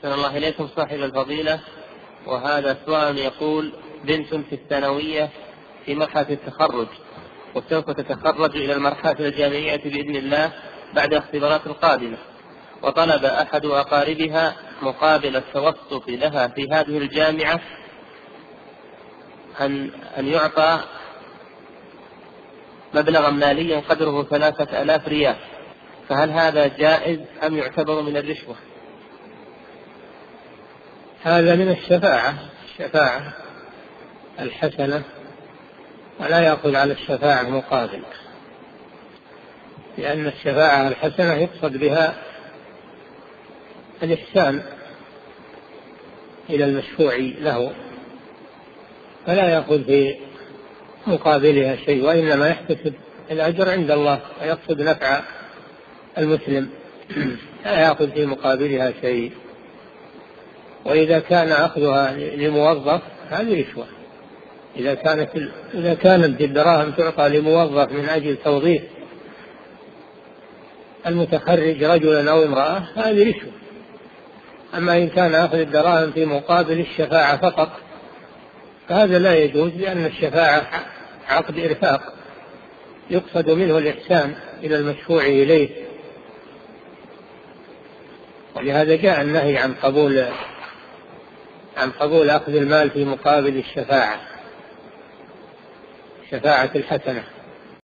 أحسن الله إليكم صاحب الفضيلة. وهذا سؤال يقول: بنت في الثانوية في مرحلة التخرج، وسوف تتخرج إلى المرحلة الجامعية بإذن الله بعد الاختبارات القادمة، وطلب أحد أقاربها مقابل التوسط لها في هذه الجامعة أن يعطى مبلغا ماليا قدره 3000 ريال، فهل هذا جائز أم يعتبر من الرشوة؟ هذا من الشفاعة الحسنة، ولا يأخذ على الشفاعة مقابل، لأن الشفاعة الحسنة يقصد بها الإحسان إلى المشفوع له، فلا يأخذ في مقابلها شيء، وإنما يحتسب الأجر عند الله ويقصد نفع المسلم، لا يأخذ في مقابلها شيء. وإذا كان أخذها لموظف هذه رشوة. إذا كانت الدراهم تعطى لموظف من أجل توظيف المتخرج رجلا أو امرأة هذه رشوة. أما إن كان أخذ الدراهم في مقابل الشفاعة فقط فهذا لا يجوز، لأن الشفاعة عقد إرفاق يقصد منه الإحسان إلى المشفوع إليه، ولهذا جاء النهي عن قبول أخذ المال في مقابل الشفاعة الحسنة.